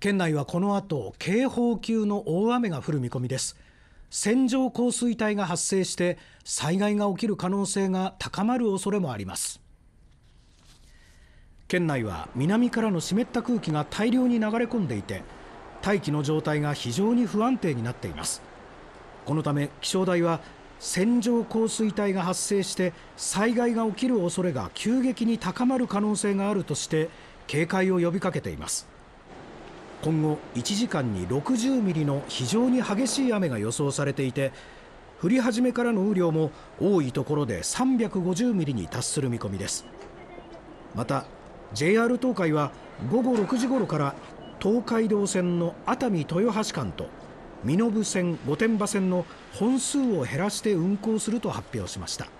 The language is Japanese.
県内はこの後警報級の大雨が降る見込みです。線状降水帯が発生して災害が起きる可能性が高まる恐れもあります。県内は南からの湿った空気が大量に流れ込んでいて、大気の状態が非常に不安定になっています。このため気象台は線状降水帯が発生して災害が起きる恐れが急激に高まる可能性があるとして警戒を呼びかけています。今後1時間に60ミリの非常に激しい雨が予想されていて、降り始めからの雨量も多いところで350ミリに達する見込みです。また JR 東海は午後6時ごろから東海道線の熱海豊橋間と身延線御殿場線の本数を減らして運行すると発表しました。